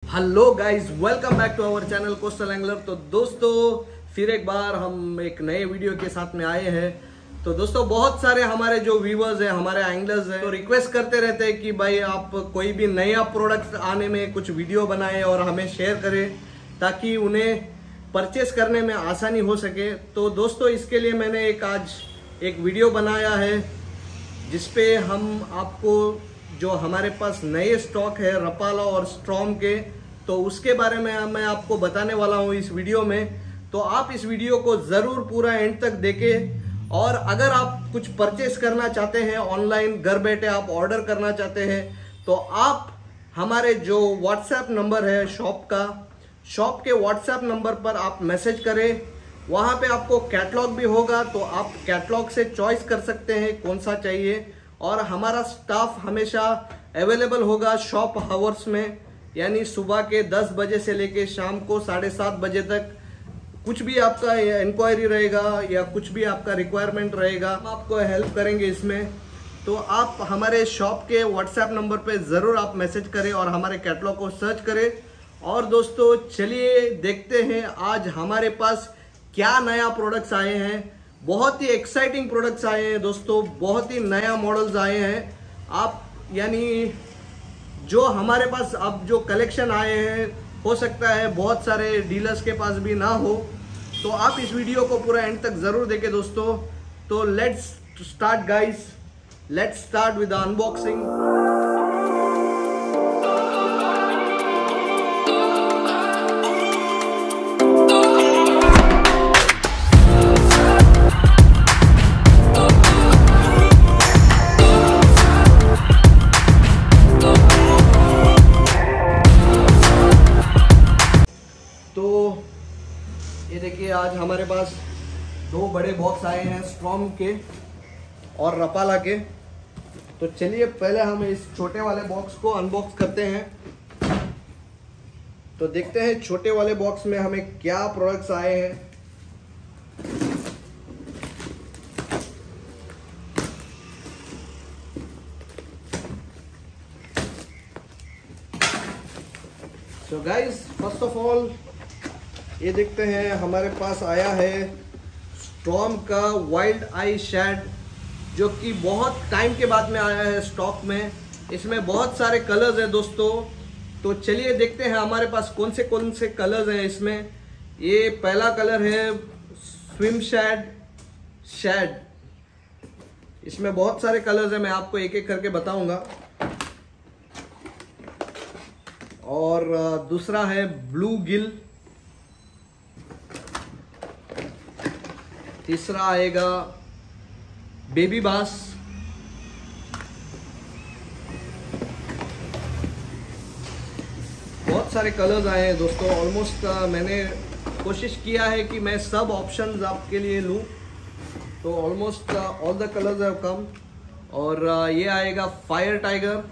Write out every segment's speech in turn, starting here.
Hello guys, welcome back to our channel coastal angler. तो दोस्तों फिर एक बार हम एक नए वीडियो के साथ में आए हैं। तो दोस्तों बहुत सारे हमारे जो व्यूवर्स हैं, हमारे एंगलर्स हैं, तो रिक्वेस्ट करते रहते हैं कि भाई आप कोई भी नया प्रोडक्ट आने में कुछ वीडियो बनाएं और हमें शेयर करें ताकि उन्हें परचेस करने में आसानी हो सके। तो दोस्तों इसके लिए मैंने आज एक वीडियो बनाया है जिसपे हम आपको जो हमारे पास नए स्टॉक है रपाला और स्ट्रॉम के, तो उसके बारे में मैं आपको बताने वाला हूं इस वीडियो में। तो आप इस वीडियो को ज़रूर पूरा एंड तक देखें। और अगर आप कुछ परचेस करना चाहते हैं ऑनलाइन, घर बैठे आप ऑर्डर करना चाहते हैं, तो आप हमारे जो व्हाट्सएप नंबर है शॉप के व्हाट्सएप नंबर पर आप मैसेज करें। वहाँ पे आपको कैटलॉग भी होगा, तो आप कैटलॉग से चॉइस कर सकते हैं कौन सा चाहिए। और हमारा स्टाफ हमेशा अवेलेबल होगा शॉप हावर्स में, यानी सुबह के 10 बजे से लेके शाम को 7:30 बजे तक। कुछ भी आपका इंक्वायरी रहेगा या कुछ भी आपका रिक्वायरमेंट रहेगा, हम आपको हेल्प करेंगे इसमें। तो आप हमारे शॉप के व्हाट्सएप नंबर पे ज़रूर आप मैसेज करें और हमारे कैटलॉग को सर्च करें। और दोस्तों चलिए देखते हैं आज हमारे पास क्या नया प्रोडक्ट्स आए हैं। बहुत ही एक्साइटिंग प्रोडक्ट्स आए हैं दोस्तों, बहुत ही नया मॉडल्स आए हैं। आप यानी जो हमारे पास अब जो कलेक्शन आए हैं, हो सकता है बहुत सारे डीलर्स के पास भी ना हो। तो आप इस वीडियो को पूरा एंड तक ज़रूर देखें दोस्तों। तो let's start guys, let's start with unboxing. ये देखिए आज हमारे पास 2 बड़े बॉक्स आए हैं स्ट्रॉम के और रपाला के। तो चलिए पहले हम इस छोटे वाले बॉक्स को अनबॉक्स करते हैं। तो देखते हैं छोटे वाले बॉक्स में हमें क्या प्रोडक्ट्स आए हैं। So guys, first of all ये देखते हैं हमारे पास आया है स्ट्रॉम का वाइल्ड आई शेड, जो कि बहुत टाइम के बाद में आया है स्टॉक में। इसमें बहुत सारे कलर्स हैं दोस्तों। तो चलिए देखते हैं हमारे पास कौन से कलर्स हैं इसमें। ये पहला कलर है स्विम शेड। इसमें बहुत सारे कलर्स हैं, मैं आपको एक एक करके बताऊंगा। और दूसरा है ब्लू गिल। तीसरा आएगा बेबी बास। बहुत सारे कलर्स आए हैं दोस्तों। ऑलमोस्ट मैंने कोशिश किया है कि मैं सब ऑप्शंस आपके लिए लूं। तो almost all the colours have come. और ये आएगा फायर टाइगर।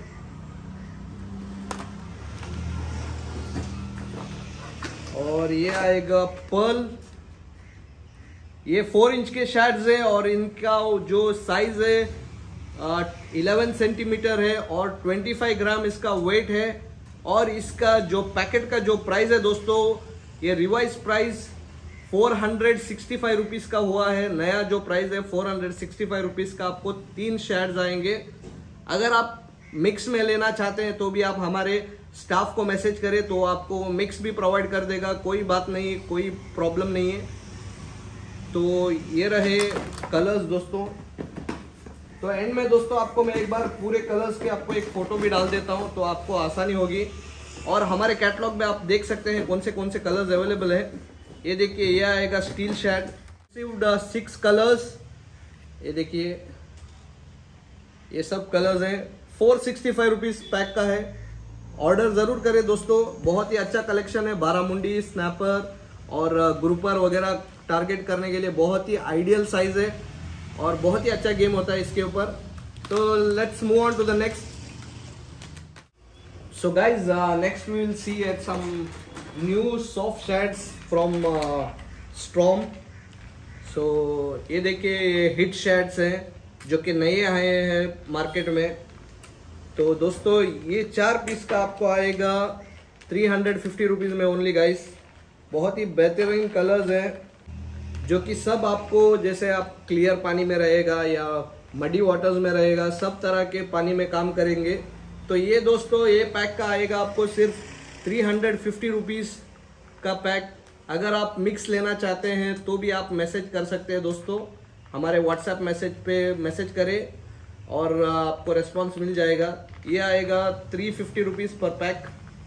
और ये आएगा पर्ल। ये 4 इंच के शेड्स है और इनका जो साइज है 11 सेंटीमीटर है और 25 ग्राम इसका वेट है। और इसका जो पैकेट का जो प्राइस है दोस्तों, ये रिवाइज प्राइस 465 रुपीज़ का हुआ है। नया जो प्राइस है 465 रुपीज़ का। आपको 3 शेड्स आएंगे। अगर आप मिक्स में लेना चाहते हैं तो भी आप हमारे स्टाफ को मैसेज करें तो आपको मिक्स भी प्रोवाइड कर देगा। कोई बात नहीं, कोई प्रॉब्लम नहीं है। तो ये रहे कलर्स दोस्तों। तो एंड में दोस्तों आपको मैं एक बार पूरे कलर्स के आपको एक फ़ोटो भी डाल देता हूँ, तो आपको आसानी होगी। और हमारे कैटलॉग में आप देख सकते हैं कौन से कलर्स अवेलेबल है। ये देखिए, ये आएगा स्टील शेड, रिसीव्ड 6 कलर्स। ये देखिए, ये सब कलर्स हैं। 465 रुपीज़ पैक का है। ऑर्डर ज़रूर करें दोस्तों। बहुत ही अच्छा कलेक्शन है। बारामुंडी, स्नैपर और ग्रुपर वगैरह टारगेट करने के लिए बहुत ही आइडियल साइज है और बहुत ही अच्छा गेम होता है इसके ऊपर। तो let's move on to the next. So guys, next we will see at some new soft shades from Storm. सो ये देखिए हिट शेड्स हैं जो कि नए आए हैं मार्केट में। तो दोस्तों ये 4 पीस का आपको आएगा 350 रुपीज़ में ओनली गाइस। बहुत ही बेहतरीन कलर्स हैं जो कि सब आपको, जैसे आप क्लियर पानी में रहेगा या मडी वाटर्स में रहेगा, सब तरह के पानी में काम करेंगे। तो ये दोस्तों ये पैक का आएगा आपको सिर्फ 350 रुपीज़ का पैक। अगर आप मिक्स लेना चाहते हैं तो भी आप मैसेज कर सकते हैं दोस्तों, हमारे व्हाट्सएप मैसेज पे मैसेज करें और आपको रिस्पांस मिल जाएगा। ये आएगा 350 रुपीज़ पर पैक।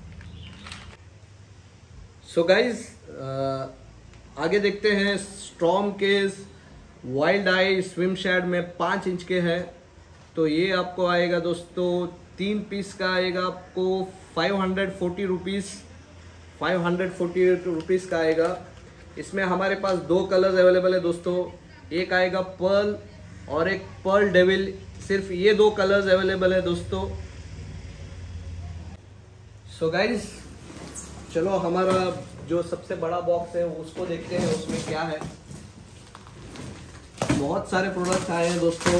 सो गाइज आगे देखते हैं। Storm case wild eye swim shad में 5 इंच के हैं। तो ये आपको आएगा दोस्तों 3 पीस का आएगा आपको 540 रुपीज़, 540 रुपीज़ का आएगा। इसमें हमारे पास 2 कलर्स अवेलेबल है दोस्तों, एक आएगा पर्ल और एक पर्ल डेविल। सिर्फ ये 2 कलर्स अवेलेबल है दोस्तों। सो गाइज चलो हमारा जो सबसे बड़ा बॉक्स है उसको देखते हैं उसमें क्या है। बहुत सारे प्रोडक्ट्स आए हैं दोस्तों,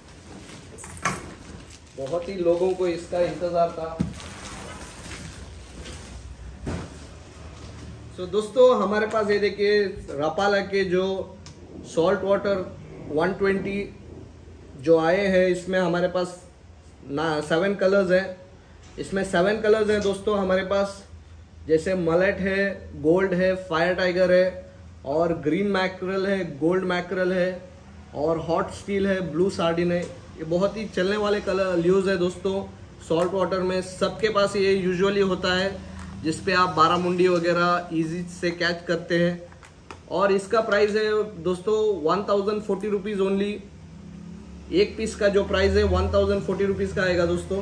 बहुत ही लोगों को इसका इंतजार था। तो दोस्तों हमारे पास ये देखिए रपाला के जो सॉल्ट वाटर 120 जो आए हैं, इसमें हमारे पास 7 कलर्स हैं। इसमें 7 कलर्स हैं दोस्तों हमारे पास, जैसे मलेट है, गोल्ड है, फायर टाइगर है और ग्रीन मैकरल है, गोल्ड मैकरल है और हॉट स्टील है, ब्लू सार्डिन है। ये बहुत ही चलने वाले कलर ल्यूज है दोस्तों सॉल्ट वाटर में। सबके पास ये यूजुअली होता है जिसपे आप बारामुंडी वगैरह इजी से कैच करते हैं। और इसका प्राइस है दोस्तों 1040 रुपीज़ ओनली। एक पीस का जो प्राइस है 1040 रुपीज़ का आएगा दोस्तों।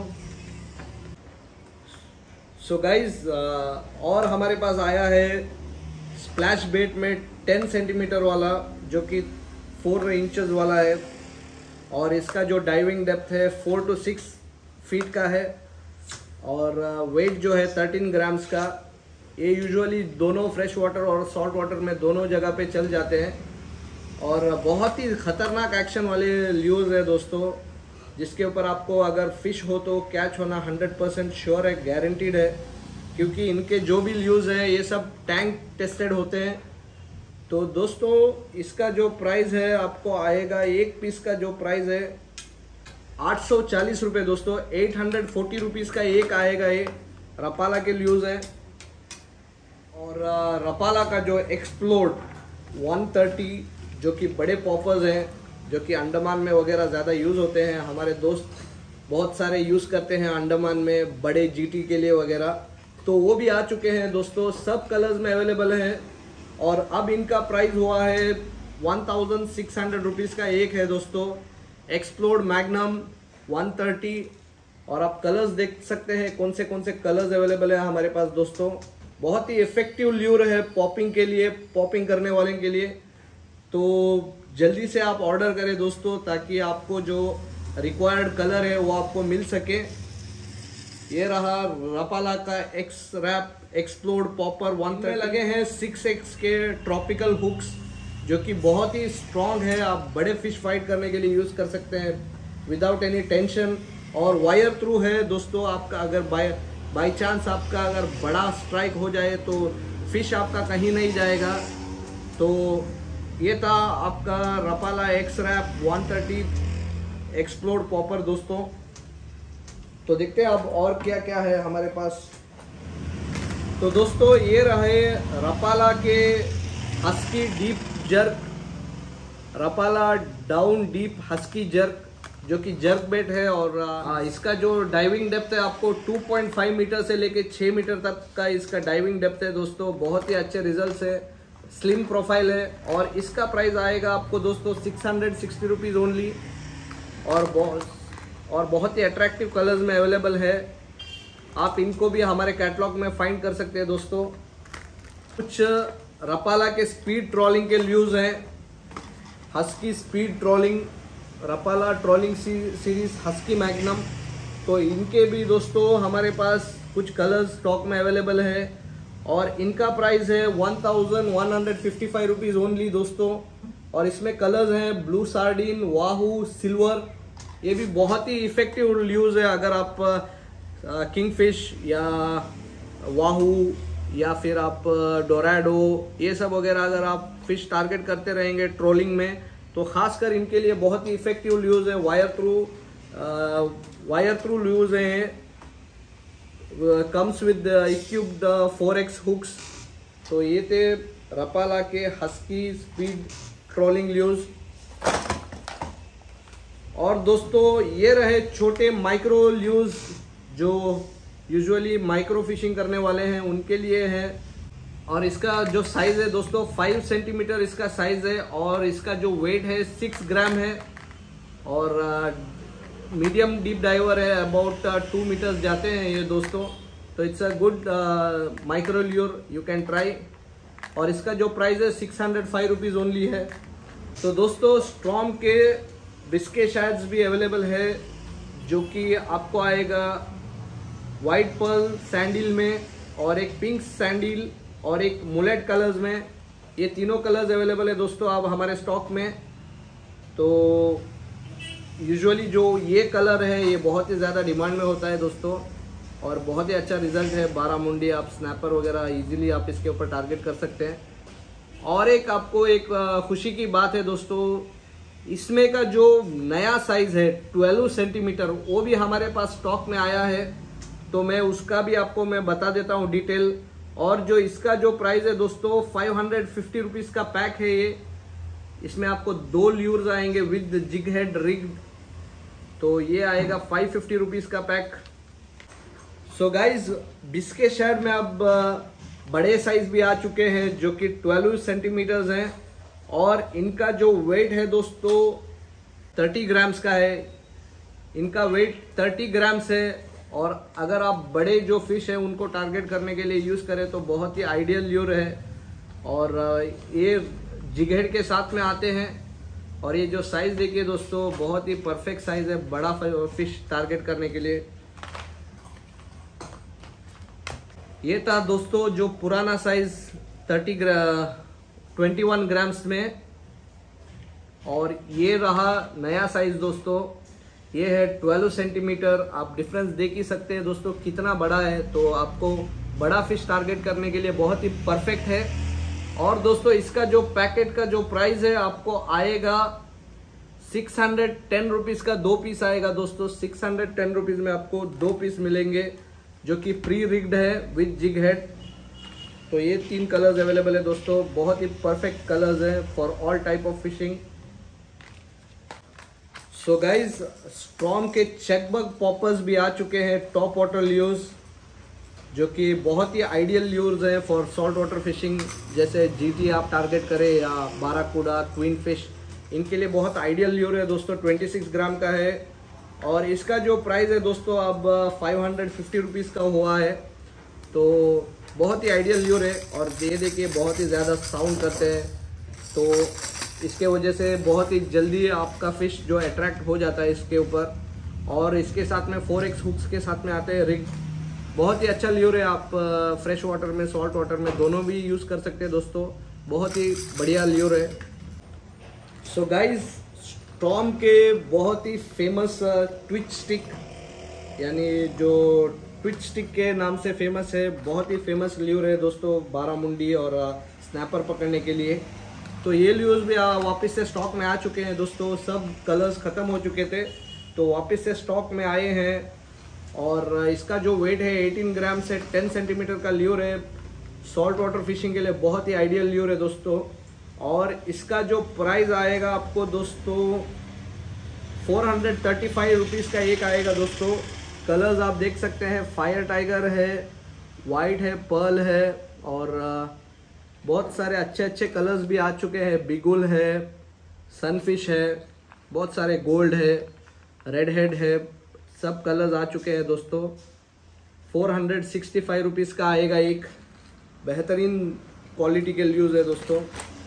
सो गाइज और हमारे पास आया है स्प्लैश बेट में 10 सेंटीमीटर वाला, जो कि 4 इंचेस वाला है और इसका जो डाइविंग डेप्थ है 4 to 6 फीट का है और वेट जो है 13 ग्राम्स का। ये यूजुअली दोनों फ्रेश वाटर और सॉल्ट वाटर में दोनों जगह पे चल जाते हैं और बहुत ही ख़तरनाक एक्शन वाले ल्यूज है दोस्तों, जिसके ऊपर आपको अगर फिश हो तो कैच होना 100% श्योर है, गारंटीड है, क्योंकि इनके जो भी ल्यूज हैं ये सब टैंक टेस्टेड होते हैं। तो दोस्तों इसका जो प्राइस है आपको आएगा, एक पीस का जो प्राइस है 840 रुपये दोस्तों। 840 रुपीज़ का एक आएगा। ये रपाला के ल्यूज है। और रपाला का जो एक्सप्लोड 130 जो कि बड़े पॉपर्स हैं, जो कि अंडमान में वगैरह ज़्यादा यूज़ होते हैं, हमारे दोस्त बहुत सारे यूज़ करते हैं अंडमान में बड़े जीटी के लिए वगैरह, तो वो भी आ चुके हैं दोस्तों। सब कलर्स में अवेलेबल हैं और अब इनका प्राइस हुआ है 1600 रुपीज़ का एक है दोस्तों। एक्सप्लोड मैग्नम 130 और आप कलर्स देख सकते हैं कौन से कलर्स अवेलेबल है हमारे पास दोस्तों। बहुत ही इफेक्टिव ल्यूर है पॉपिंग के लिए, पॉपिंग करने वाले के लिए। तो जल्दी से आप ऑर्डर करें दोस्तों, ताकि आपको जो रिक्वायर्ड कलर है वो आपको मिल सके। ये रहा रपाला का एक्स रैप एक्सप्लोड पॉपर 130 में लगे हैं 6x के ट्रॉपिकल हुक्स, जो कि बहुत ही स्ट्रॉन्ग है। आप बड़े फिश फाइट करने के लिए यूज़ कर सकते हैं विदाउट एनी टेंशन। और वायर थ्रू है दोस्तों। आपका अगर बाई चांस आपका अगर बड़ा स्ट्राइक हो जाए तो फिश आपका कहीं नहीं जाएगा। तो ये था आपका Rapala X rap 130 explode popper दोस्तों। तो देखते हैं अब और क्या क्या है हमारे पास। तो दोस्तों ये रहे रपाला के husky deep jerk, Rapala down deep husky jerk, जो कि जर्क बेट है। और इसका जो डाइविंग डेप्थ है आपको 2.5 मीटर से लेके 6 मीटर तक का इसका डाइविंग डेप्थ है दोस्तों। बहुत ही अच्छे रिजल्ट्स है, स्लिम प्रोफाइल है और इसका प्राइस आएगा आपको दोस्तों 660 रुपीज़ ओनली। और बहुत ही अट्रैक्टिव कलर्स में अवेलेबल है। आप इनको भी हमारे कैटलॉग में फाइंड कर सकते हैं दोस्तों। कुछ रपाला के स्पीड ट्रॉलिंग के ल्यूज हैं। Husky speed trolling, Rapala trolling series husky magnum, तो इनके भी दोस्तों हमारे पास कुछ कलर्स स्टॉक में अवेलेबल है और इनका प्राइस है 1155 रुपीज़ ओनली दोस्तों। और इसमें कलर्स हैं ब्लू सार्डिन, वाहू, सिल्वर। ये भी बहुत ही इफेक्टिव यूज़ है अगर आप किंगफिश या वाहू या फिर आप डोराडो, ये सब वगैरह अगर आप फिश टारगेट करते रहेंगे ट्रोलिंग में, तो खासकर इनके लिए बहुत ही इफेक्टिव ल्यूज है। वायर थ्रू ल्यूज हैं, comes with equipped 4x hooks. तो ये थे रपाला के हस्की स्पीड ट्रोलिंग ल्यूज। और दोस्तों ये रहे छोटे माइक्रो ल्यूज जो यूजुअली माइक्रो फिशिंग करने वाले हैं उनके लिए है। और इसका जो साइज है दोस्तों 5 सेंटीमीटर इसका साइज है, और इसका जो वेट है 6 ग्राम है। और मीडियम डीप डाइवर है, अबाउट 2 मीटर्स जाते हैं ये दोस्तों। तो it's a good micro lure, you can try. और इसका जो प्राइस है 605 रुपीज ओनली है। तो दोस्तों स्ट्रॉम के बिस्के शैड्स भी अवेलेबल है, जो कि आपको आएगा वाइट पर्ल सैंडल में, और एक पिंक सैंडल, और एक मुलेट कलर्स में। ये तीनों कलर्स अवेलेबल है दोस्तों अब हमारे स्टॉक में। तो यूजुअली जो ये कलर है ये बहुत ही ज़्यादा डिमांड में होता है दोस्तों, और बहुत ही अच्छा रिजल्ट है। 12 मुंडी आप स्नैपर वगैरह इजीली आप इसके ऊपर टारगेट कर सकते हैं। और एक आपको एक खुशी की बात है दोस्तों, इसमें का जो नया साइज है 12 सेंटीमीटर वो भी हमारे पास स्टॉक में आया है। तो मैं उसका भी आपको मैं बता देता हूँ डिटेल। और जो इसका जो प्राइस है दोस्तों 550 रुपीज़ का पैक है ये। इसमें आपको 2 ल्यूर्स आएंगे विद जिग हेड रिग। तो ये आएगा 550 रुपीज़ का पैक। सो गाइज बिस्के शैड में अब बड़े साइज भी आ चुके हैं जो कि 12 सेंटीमीटर्स हैं, और इनका जो वेट है दोस्तों 30 ग्राम्स का है। इनका वेट 30 ग्राम्स है। और अगर आप बड़े जो फिश हैं उनको टारगेट करने के लिए यूज़ करें तो बहुत ही आइडियल ल्यूर है। और ये जिग हेड के साथ में आते हैं। और ये जो साइज देखिए दोस्तों बहुत ही परफेक्ट साइज है बड़ा फिश टारगेट करने के लिए। ये था दोस्तों जो पुराना साइज 21 ग्राम्स में, और ये रहा नया साइज दोस्तों, ये है 12 सेंटीमीटर। आप डिफरेंस देख ही सकते हैं दोस्तों कितना बड़ा है। तो आपको बड़ा फिश टारगेट करने के लिए बहुत ही परफेक्ट है। और दोस्तों इसका जो पैकेट का जो प्राइस है आपको आएगा 610 रुपीज़ का 2 पीस आएगा दोस्तों। 610 रुपीज़ में आपको 2 पीस मिलेंगे जो कि प्री रिग्ड है विद जिग हेड। तो ये 3 कलर्स अवेलेबल है दोस्तों, बहुत ही परफेक्ट कलर्स हैं for all type of fishing. So guys Storm के चेकबग पॉपर्स भी आ चुके हैं, टॉप वाटर ल्यूर्स, जो कि बहुत ही आइडियल ल्यूर्स हैं फॉर सॉल्ट वाटर फिशिंग। जैसे जीटी आप टारगेट करें या बाराकूडा, क्वीन फिश, इनके लिए बहुत आइडियल ल्यूर है दोस्तों। 26 ग्राम का है, और इसका जो प्राइस है दोस्तों अब 550 रुपीज़ का हुआ है। तो बहुत ही आइडियल ल्यूर है, और ये देखिए बहुत ही ज़्यादा साउंड करते हैं। तो इसके वजह से बहुत ही जल्दी आपका फिश जो अट्रैक्ट हो जाता है इसके ऊपर। और इसके साथ में 4x हुक्स के साथ में आते हैं रिग। बहुत ही अच्छा ल्यूर है, आप फ्रेश वाटर में सॉल्ट वाटर में दोनों भी यूज़ कर सकते हैं दोस्तों। बहुत ही बढ़िया ल्यूर है। सो गाइज स्ट्रॉम के बहुत ही फेमस ट्विच स्टिक, यानी जो ट्विच स्टिक के नाम से फेमस है, बहुत ही फेमस ल्यूर है दोस्तों 12 मुंडी और स्नैपर पकड़ने के लिए। तो ये ल्यूर्स भी वापस से स्टॉक में आ चुके हैं दोस्तों। सब कलर्स ख़त्म हो चुके थे तो वापस से स्टॉक में आए हैं। और इसका जो वेट है 18 ग्राम से 10 सेंटीमीटर का ल्यूर है। सॉल्ट वाटर फिशिंग के लिए बहुत ही आइडियल ल्यूर है दोस्तों। और इसका जो प्राइस आएगा आपको दोस्तों 435 रुपीज़ का एक आएगा दोस्तों। कलर्स आप देख सकते हैं, फायर टाइगर है, वाइट है, पर्ल है, और बहुत सारे अच्छे अच्छे कलर्स भी आ चुके हैं। बिगुल है, सनफिश है, बहुत सारे गोल्ड है, रेड हेड है, सब कलर्स आ चुके हैं दोस्तों। 465 रुपीज़ का आएगा एक। बेहतरीन क्वालिटी के ल्यूज है दोस्तों।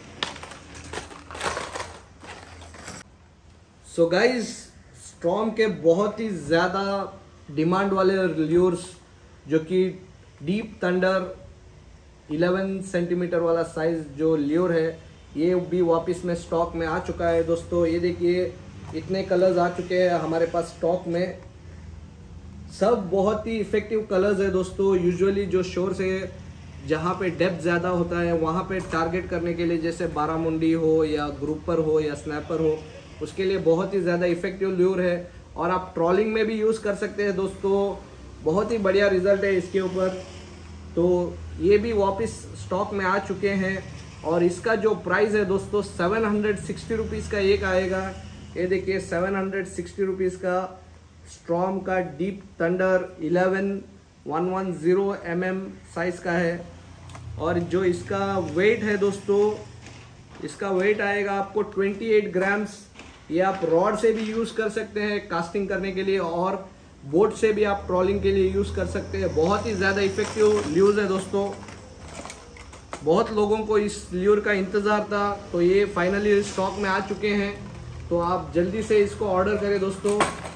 सो गाइज स्ट्रॉम के बहुत ही ज़्यादा डिमांड वाले ल्यूर्स जो कि डीप थंडर 11 सेंटीमीटर वाला साइज जो ल्यूर है, ये भी वापस में स्टॉक में आ चुका है दोस्तों। ये देखिए इतने कलर्स आ चुके हैं हमारे पास स्टॉक में। सब बहुत ही इफेक्टिव कलर्स है दोस्तों। यूजुअली जो शोर से जहाँ पे डेप्थ ज़्यादा होता है वहाँ पे टारगेट करने के लिए, जैसे बारामुंडी हो या ग्रुपर हो या स्नैपर हो, उसके लिए बहुत ही ज़्यादा इफेक्टिव ल्यूर है। और आप ट्रॉलिंग में भी यूज़ कर सकते हैं दोस्तों, बहुत ही बढ़िया रिजल्ट है इसके ऊपर। तो ये भी वापस स्टॉक में आ चुके हैं और इसका जो प्राइस है दोस्तों 760 रुपीज़ का एक आएगा। ये देखिए 760 रुपीज़ का स्ट्रॉम का डीप थंडर 11110 mm साइज़ का है। और जो इसका वेट है दोस्तों, इसका वेट आएगा आपको 28 ग्राम्स। ये आप रॉड से भी यूज़ कर सकते हैं कास्टिंग करने के लिए और बोट से भी आप ट्रॉलिंग के लिए यूज़ कर सकते हैं। बहुत ही ज़्यादा इफेक्टिव ल्यूर है दोस्तों। बहुत लोगों को इस ल्यूर का इंतज़ार था, तो ये फाइनली स्टॉक में आ चुके हैं। तो आप जल्दी से इसको ऑर्डर करें दोस्तों।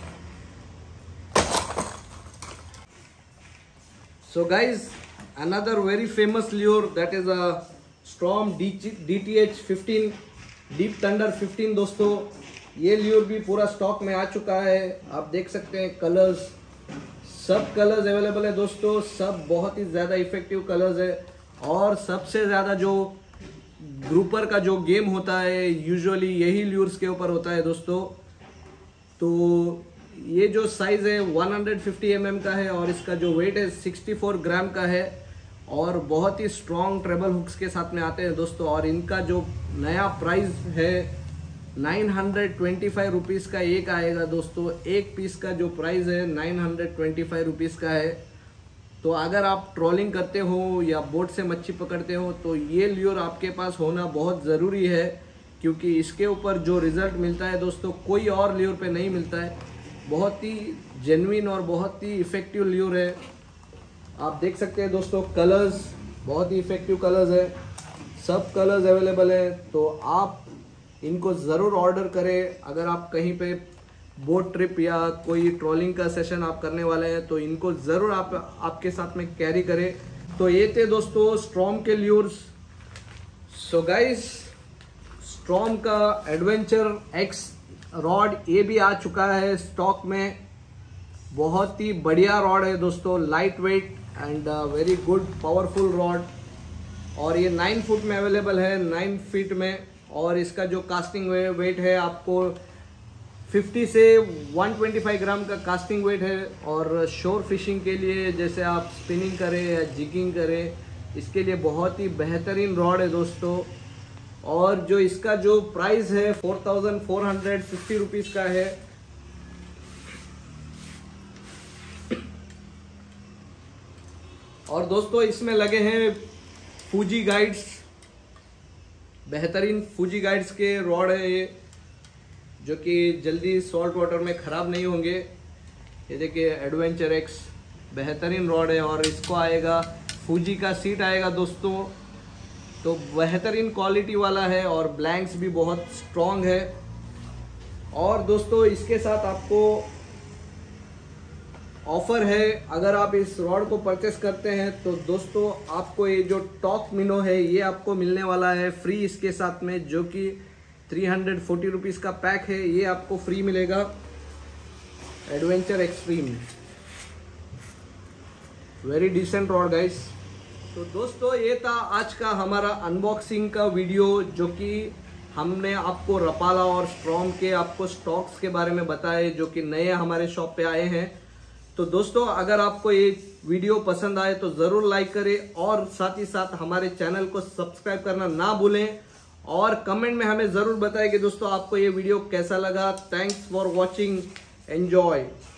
So guys, another very famous lure that is a Storm DTH 15 deep thunder 15 दोस्तों। ये ल्यूर भी पूरा स्टॉक में आ चुका है। आप देख सकते हैं कलर्स, सब कलर्स अवेलेबल है दोस्तों। सब बहुत ही ज़्यादा इफेक्टिव कलर्स है। और सबसे ज़्यादा जो ग्रुपर का जो गेम होता है यूजुअली यही ल्यूर्स के ऊपर होता है दोस्तों। तो ये जो साइज़ है 150 mm का है और इसका जो वेट है 64 ग्राम का है और बहुत ही स्ट्रॉन्ग ट्रेबल हुक्स के साथ में आते हैं दोस्तों। और इनका जो नया प्राइस है 925 रुपीज़ का एक आएगा दोस्तों। एक पीस का जो प्राइस है 925 रुपीज़ का है। तो अगर आप ट्रॉलिंग करते हो या बोट से मच्छी पकड़ते हो तो ये ल्यूर आपके पास होना बहुत ज़रूरी है, क्योंकि इसके ऊपर जो रिज़ल्ट मिलता है दोस्तों कोई और ल्यूर पे नहीं मिलता है। बहुत ही जेन्युइन और बहुत ही इफ़ेक्टिव ल्यूर है। आप देख सकते हैं दोस्तों कलर्स, बहुत ही इफ़ेक्टिव कलर्स है। सब कलर्स अवेलेबल है। तो आप इनको ज़रूर ऑर्डर करें। अगर आप कहीं पे बोट ट्रिप या कोई ट्रॉलिंग का सेशन आप करने वाले हैं तो इनको ज़रूर आपके साथ में कैरी करें। तो ये थे दोस्तों स्ट्रॉम के ल्यूर्स। सो गाइस, स्ट्रॉम का एडवेंचर एक्स रॉड ये भी आ चुका है स्टॉक में। बहुत ही बढ़िया रॉड है दोस्तों, light weight and very good powerful rod. और ये 9 फुट में अवेलेबल है, 9 फीट में। और इसका जो कास्टिंग वेट है आपको 50 से 125 ग्राम का कास्टिंग वेट है। और शोर फिशिंग के लिए, जैसे आप स्पिनिंग करें या जिगिंग करें, इसके लिए बहुत ही बेहतरीन रॉड है दोस्तों। और जो इसका जो प्राइस है 4450 रुपीज़ का है। और दोस्तों इसमें लगे हैं फूजी गाइड्स, बेहतरीन फूजी गाइड्स के रॉड है ये, जो कि जल्दी सॉल्ट वाटर में ख़राब नहीं होंगे। ये देखिए एडवेंचर एक्स बेहतरीन रॉड है और इसको आएगा फूजी का सीट आएगा दोस्तों। तो बेहतरीन क्वालिटी वाला है और ब्लैंक्स भी बहुत स्ट्रॉन्ग है। और दोस्तों इसके साथ आपको ऑफर है, अगर आप इस रॉड को परचेस करते हैं तो दोस्तों आपको ये जो टॉक मिनो है ये आपको मिलने वाला है फ्री इसके साथ में, जो कि 340 रुपीज़ का पैक है। ये आपको फ्री मिलेगा, adventure extreme. Very decent rod guys. तो दोस्तों ये था आज का हमारा अनबॉक्सिंग का वीडियो, जो कि हमने आपको रपाला और स्ट्रॉम के आपको स्टॉक्स के बारे में बताए, जो कि नए हमारे शॉप पे आए हैं। तो दोस्तों अगर आपको ये वीडियो पसंद आए तो ज़रूर लाइक करें और साथ ही साथ हमारे चैनल को सब्सक्राइब करना ना भूलें। और कमेंट में हमें ज़रूर बताएं कि दोस्तों आपको ये वीडियो कैसा लगा। Thanks for watching, enjoy.